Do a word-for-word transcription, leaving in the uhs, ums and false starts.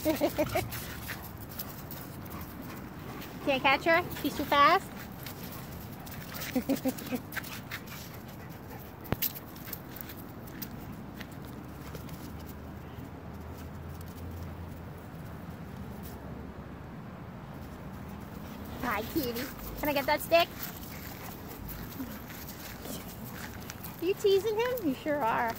Can't catch her? She's too fast? Hi, kitty. Can I get that stick? Are you teasing him? You sure are.